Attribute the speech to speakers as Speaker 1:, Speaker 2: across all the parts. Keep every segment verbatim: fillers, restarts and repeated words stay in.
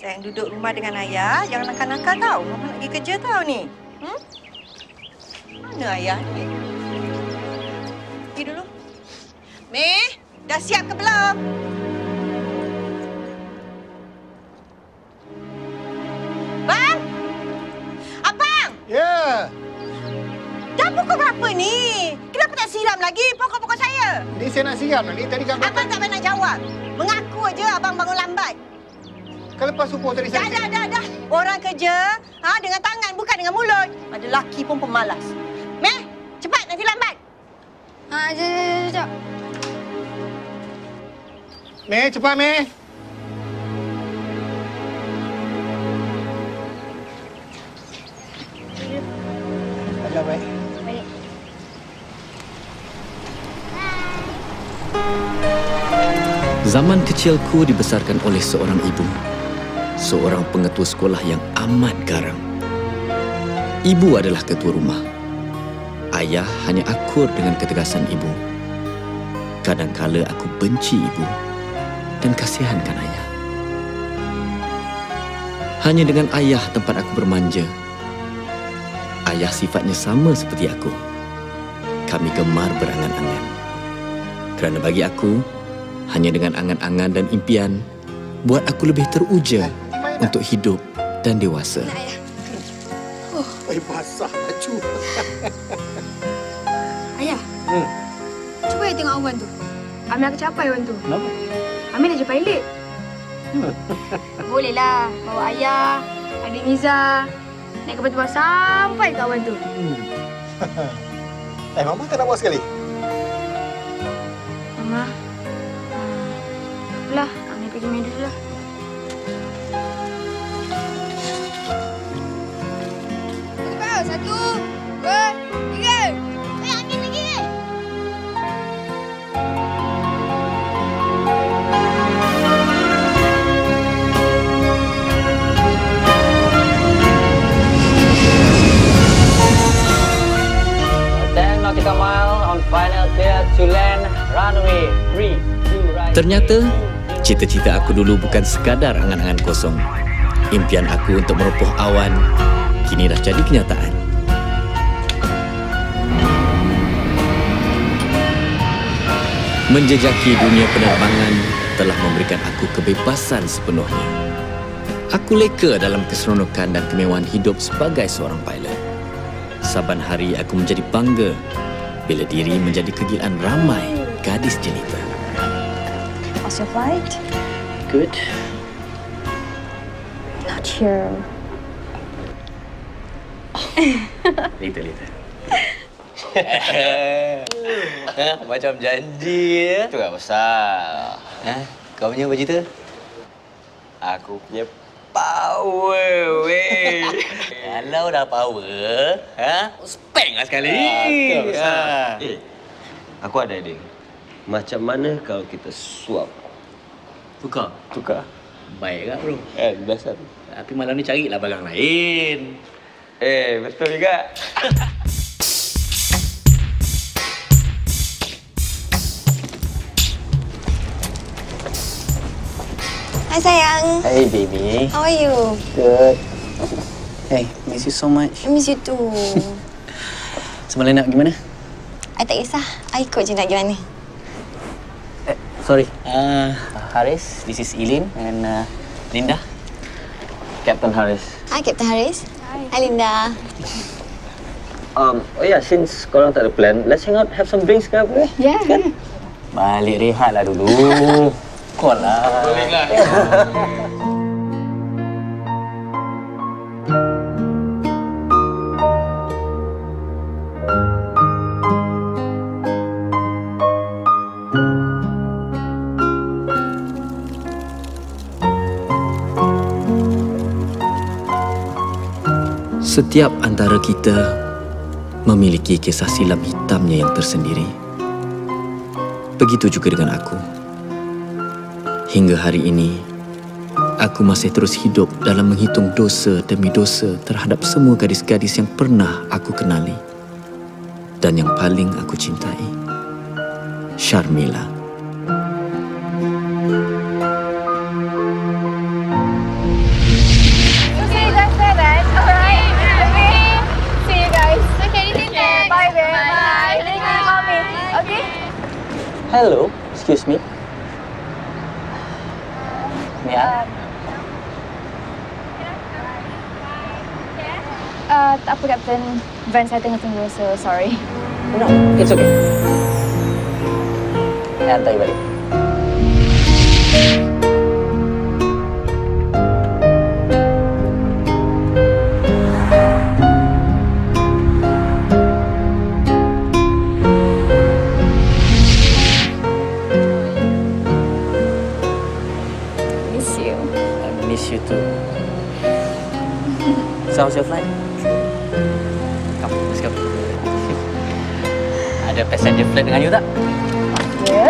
Speaker 1: Sayang duduk rumah dengan ayah, jangan nakal-nakal tau. Mama nak pergi kerja tau ni. Hmm? Mana ayah ni? Pergi dulu. Meh, dah siap ke belum? Bang? Abang?
Speaker 2: Ya. Yeah.
Speaker 1: Dah pukul berapa ni? Kenapa tak siram lagi pokok-pokok saya?
Speaker 2: Ni saya nak siram lah ni. Tadi kan...
Speaker 1: Abang tak payah nak jawab. Mengaku aja abang bangun lambat.
Speaker 2: Kan lepas subuh tadi
Speaker 1: saya... Dah, dah, dah, dah. Orang kerja ha, dengan tangan bukan dengan mulut. Ada lelaki pun pemalas. Meh, cepat nanti lambat.
Speaker 3: Ha, jap, jap, jap.
Speaker 2: Meh, cepat Meh. Ajar baik.
Speaker 3: Baik.
Speaker 4: Zaman kecilku dibesarkan oleh seorang ibu. Seorang pengetua sekolah yang amat garang. Ibu adalah ketua rumah. Ayah hanya akur dengan ketegasan ibu. Kadangkala aku benci ibu dan kasihankan ayah. Hanya dengan ayah tempat aku bermanja. Ayah sifatnya sama seperti aku. Kami gemar berangan-angan. Kerana bagi aku, hanya dengan angan-angan dan impian, buat aku lebih teruja untuk hidup dan dewasa.
Speaker 3: Nak, ayah.
Speaker 2: Oh. Ay, basah baju.
Speaker 3: Ayah.
Speaker 2: Hmm.
Speaker 3: Cuba ayah tengok awan tu. Ambil aku capai awan tu.
Speaker 2: Kenapa?
Speaker 3: Ambil dah capai pilot. Bolehlah bawa ayah, adik Miza naik kapal terbang sampai ke awan tu.
Speaker 2: Hmm. Eh, Mama tak nak buat sekali?
Speaker 3: Mama. Lah, Ambil pergi main dulu lah. Satu, dua, tiga. Eh, angin lagi.
Speaker 5: ten nautical mile on final clear to land runway three two right.
Speaker 4: Ternyata, cita-cita aku dulu bukan sekadar angan-angan kosong. Impian aku untuk meropoh awan kini dah jadi kenyataan. Menjejaki dunia penerbangan telah memberikan aku kebebasan sepenuhnya. Aku leka dalam keseronokan dan kemewahan hidup sebagai seorang pilot. Saban hari aku menjadi bangga bila diri menjadi kegilaan ramai gadis jelita.
Speaker 6: How's your flight?
Speaker 5: Good.
Speaker 6: Not sure.
Speaker 5: Later, later. Ha, macam janji ya. Tu tak pasal. Ha, kau punya apa cerita? Aku punya power, weh. Kalau dah power, ha? Spek lah sekali. Ha.
Speaker 7: Eh, aku ada idea. Macam mana kalau kita swap?
Speaker 5: Tukar.
Speaker 7: Tukar.
Speaker 5: Baik tak, bro?
Speaker 7: Eh, best kan?
Speaker 5: Tapi malam ni carilah barang lain.
Speaker 7: Eh, betul juga.
Speaker 6: Hi sayang.
Speaker 5: Hey, baby.
Speaker 6: How are you?
Speaker 5: Good. Hey, miss you so much.
Speaker 6: I miss you too.
Speaker 5: Semalam nak gimana?
Speaker 6: I tak kisah. I ikut je nak gimana.
Speaker 5: Eh, sorry. Uh, Haris, this is Eileen and uh, Linda. Captain Haris.
Speaker 6: Hi Captain Haris. Hi. Hi Linda.
Speaker 7: Um, oh ya, yeah, since korang tak ada plan, let's hang out, have some drinks ke apa?
Speaker 6: Yeah.
Speaker 7: Kan?
Speaker 5: Balik rehat lah dulu. Kau lah.
Speaker 7: Boleh lah.
Speaker 4: Setiap antara kita memiliki kisah silam hitamnya yang tersendiri. Begitu juga dengan aku. Hingga hari ini, aku masih terus hidup dalam menghitung dosa demi dosa terhadap semua gadis-gadis yang pernah aku kenali dan yang paling aku cintai, Sharmila.
Speaker 5: Hello, excuse me. May I?
Speaker 3: Uh, tak apa, Kapten. Van saya tengah tunggu, so sorry.
Speaker 5: No, it's okay. Saya hantar balik.
Speaker 3: Miss you.
Speaker 5: I miss you too. So, how's your flight? Come, let's go. Ada passenger flight dengan you tak?
Speaker 3: Ya?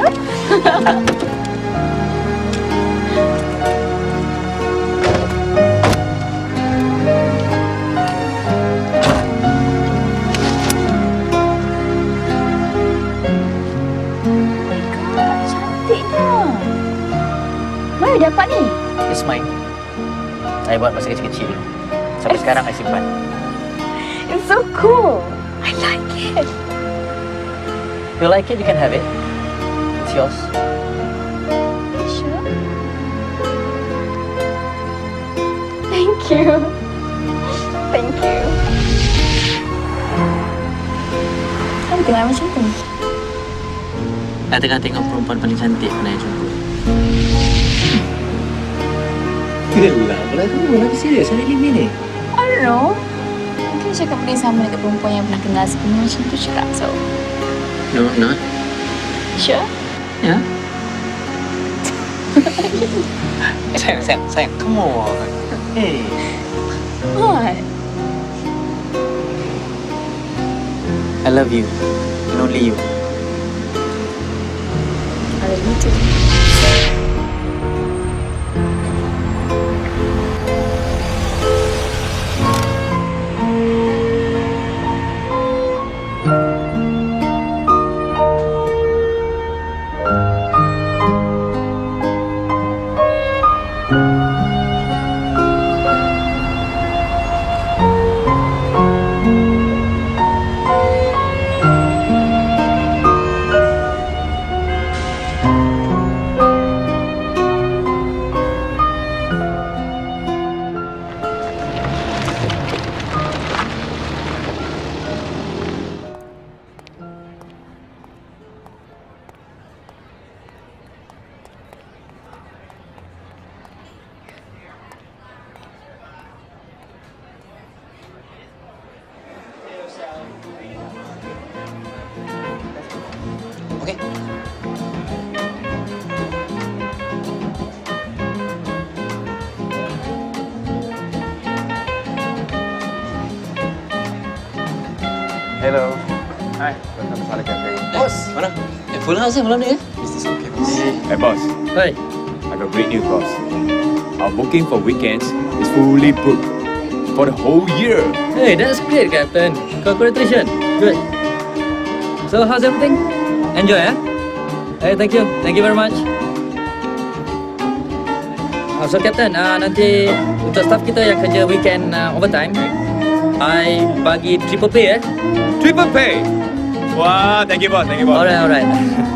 Speaker 3: Cantiknya. Mana dapat ni?
Speaker 5: It's mine. Saya buat masa kecil-kecil. Sampai sekarang saya simpan.
Speaker 3: It's so cool. I like it.
Speaker 5: If you like it, you can have it. It's yours.
Speaker 3: Sure. Thank you. Thank you. Kamu tengok macam tu.
Speaker 5: Saya tengah tengok perempuan paling cantik pernah saya jumpa. Gelap, kalau kamu lagi serius hari ini ni.
Speaker 3: I don't know. Mungkin cakap benda sama dengan perempuan yang pernah kenal sebelum macam tu cakap. So,
Speaker 5: No, not.
Speaker 3: sure?
Speaker 5: Ya. sayang, sayang, sayang. Come on. Hey.
Speaker 3: What?
Speaker 5: I love you. And only you.
Speaker 3: I love you too.
Speaker 5: Okay.
Speaker 2: Hello. Hi. Welcome to Salad Cafe.
Speaker 5: Boss, mana? Eh, full house eh malam ni eh?
Speaker 2: Is this okay, boss?
Speaker 8: Hey boss,
Speaker 5: Hai.
Speaker 8: I got great news boss. Our booking for weekends is fully booked for the whole year.
Speaker 5: Hey, that's great, Captain. Congratulations. Good. So, how's everything? Enjoy, eh? Hey, thank you. Thank you very much. Uh, so, Captain, uh, nanti untuk staff kita yang kerja weekend uh, overtime, I bagi triple pay, eh?
Speaker 8: Triple pay. Wow, thank you boss, thank you boss.
Speaker 5: Alright, alright.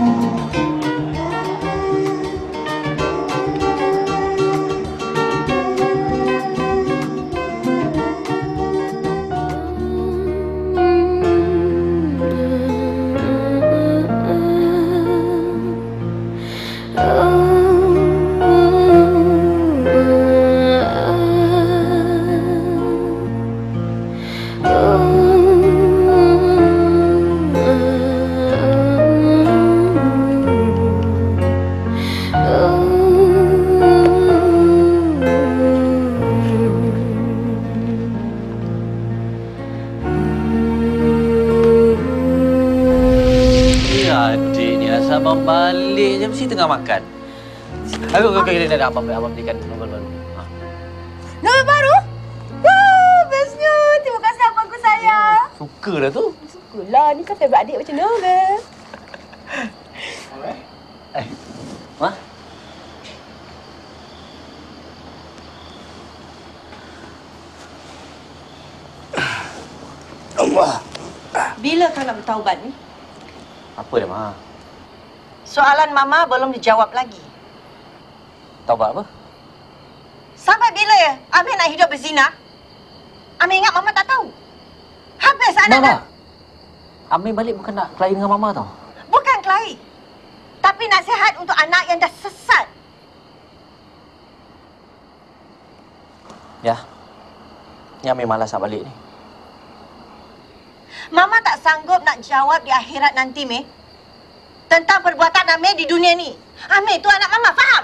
Speaker 5: Abang balik je mesti tengah makan. Aku aku kita dah abang abang belikan novel baru. Ha.
Speaker 1: Novel baru? Wow, bestnya. Terima kasih abangku sayang.
Speaker 5: Suka dah tu.
Speaker 1: Sukalah, ni kan favourite adik macam novel.
Speaker 5: Eh. Ma?
Speaker 2: Allah.
Speaker 1: Bila kau nak bertaubat ni?
Speaker 5: Apa dah, Ma?
Speaker 1: Soalan Mama belum dijawab lagi.
Speaker 7: Taubat apa?
Speaker 1: Sampai bila ya Amir nak hidup berzina? Amir ingat Mama tak tahu. Habis anak
Speaker 7: Mama!
Speaker 1: dah.
Speaker 7: Amir balik bukan nak kelahi dengan Mama tau.
Speaker 1: Bukan kelahi. Tapi nasihat untuk anak yang dah sesat.
Speaker 7: Ya. Ni Amir malas nak balik ni.
Speaker 1: Mama tak sanggup nak jawab di akhirat nanti, Mei. Tentang perbuatan Amir di dunia ni. Amir tu anak Mama, faham?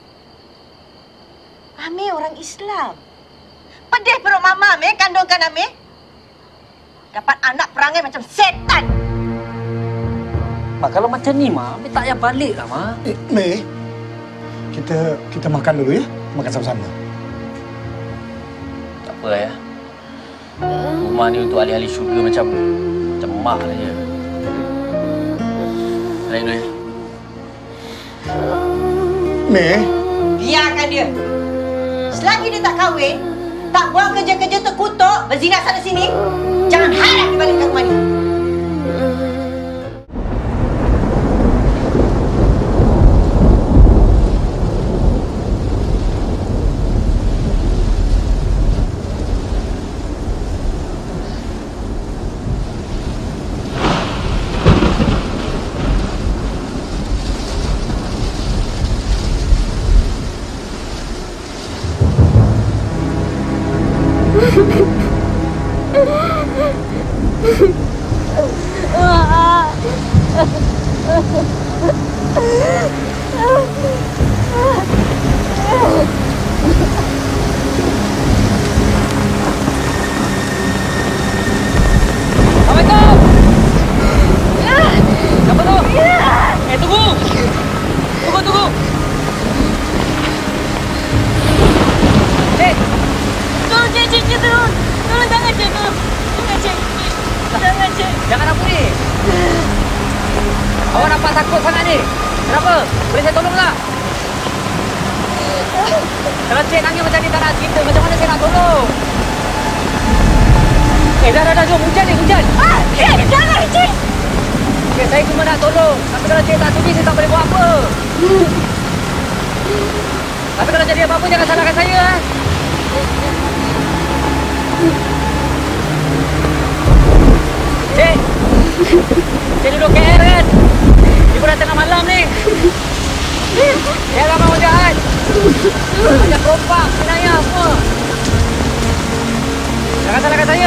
Speaker 1: Amir orang Islam. Pedih perut Mama, Mei, kandungkan Amir. Dapat anak perangai macam setan.
Speaker 7: Mak, kalau macam ni, Mak, Amir tak payah balik lah, Mak.
Speaker 2: Eh, Mei. Kita kita makan dulu ya. Makan sama-sama.
Speaker 7: Tak apa, ya. Rumah ni untuk ahli-ahli syurga macam macam mak saja. Lain dulu, ya.
Speaker 2: Mei.
Speaker 1: Biarkan dia. Selagi dia tak kahwin, tak buat kerja-kerja terkutuk, berzina sana sini, jangan harap dia balik ke rumah ni.
Speaker 7: Assalamualaikum! Siapa tu? Eh, tunggu! Tunggu, tunggu! Cik!
Speaker 9: Tolong cik, cik, cik, tolong. Tolong jangan cik, tolong. Jangan cik. Jangan cik.
Speaker 7: Jangan apa ni? Awak nampak takut sangat ni? Kenapa? Boleh saya tolong tak? Kalau cik nangis macam ni tak nak cerita, macam mana saya nak tolong? Eh, dah, dah, dah, jom. Hujan ni, hujan.
Speaker 9: Ah, eh, jangan cik.
Speaker 7: Okay, saya cuma nak tolong. Tapi kalau cik tak sudi, saya tak boleh buat apa. Tapi kalau jadi apa-apa, jangan salahkan saya. Eh. Cik! Cik duduk K L kan? Ibu dah tengah malam ni. Jangan mahu jahat. Macam perompak, penaya semua. Jangan salahkan saya.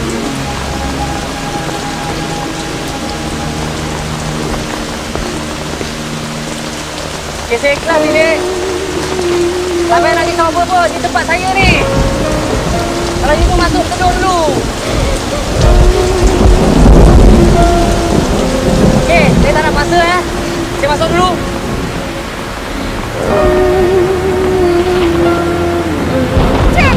Speaker 7: Okay, saya ikhlas ni, Dek. Tak payah nak risau apa pun. Di tempat saya ni. Kalau ibu masuk, tidur dulu. Okey, saya tak nak masa ya. Saya masuk dulu.
Speaker 9: Cik.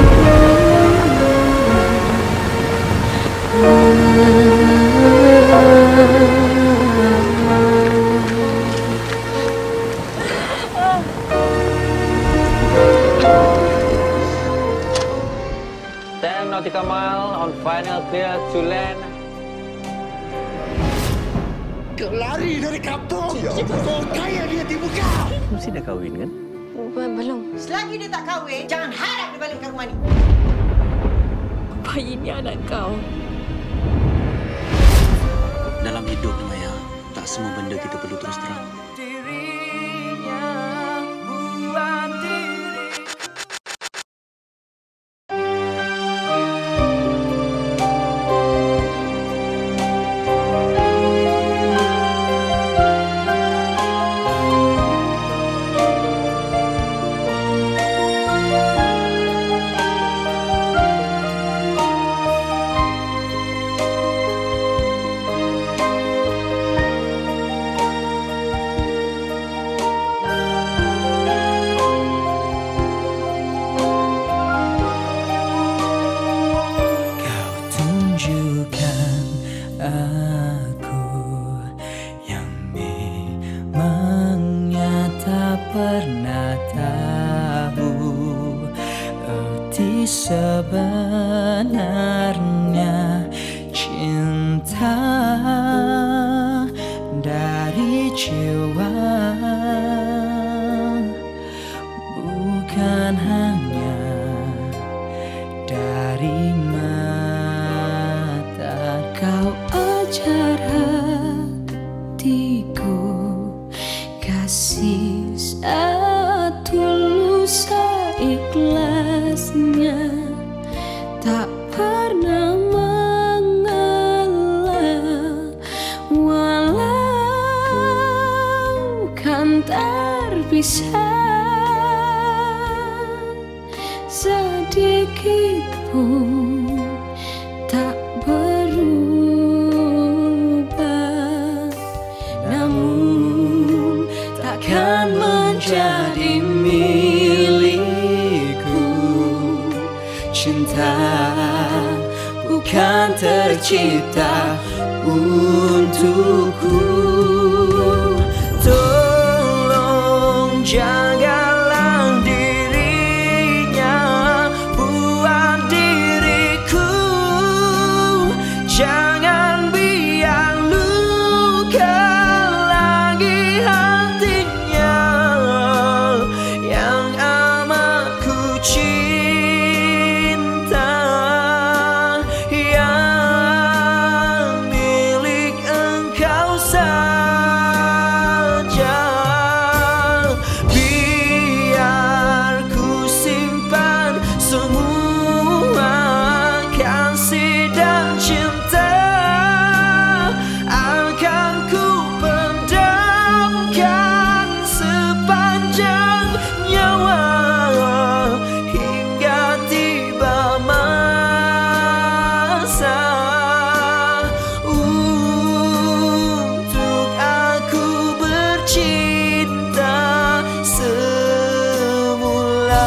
Speaker 7: ten nautical mile on final clear to land.
Speaker 2: Kau lari dari kampung. Kau kaya dia tipu kau.
Speaker 4: Mesti dah kahwin kan?
Speaker 6: Belum.
Speaker 1: Selagi dia tak kahwin, jangan harap dia balik ke rumah ni.
Speaker 9: Bayi ni anak kau.
Speaker 4: Dalam hidup ni, Maya, tak semua benda kita perlu terus terang.
Speaker 10: pernah tahu arti sebenarnya cinta dari kecewa, bukan hanya dari mata. Kau ajar hatiku kasih setulus seikhlasnya, tak pernah mengalah, walau kan terpisah sedikit pun tak berubah, namun takkan menjadi milikku. Cinta bukan tercipta untukku. Tolong jagalah dirinya buat diriku. Jangan biar luka lagi hatinya yang amat ku cinta, yang milik engkau saja. Biar ku simpan semua kasih dan cinta, akan ku pendamkan sepanjang nyawa hingga tiba masa untuk aku bercinta semula.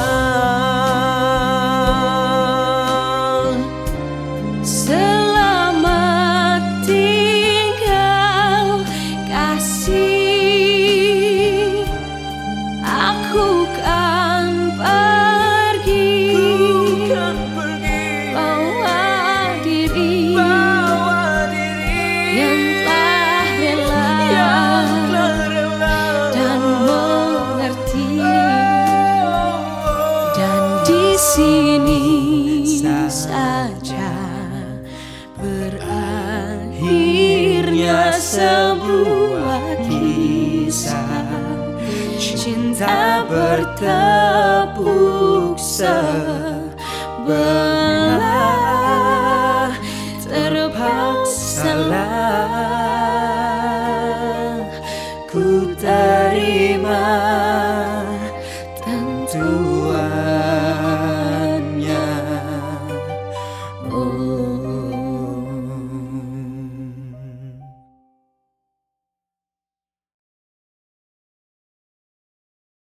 Speaker 10: Selamat tinggal kasih, aku kan pergi, bawa diri, yang telah rela dan mengerti, dan di sini saja berakhirnya sebuah kisah cinta bertepuk sebelah, terpaksalah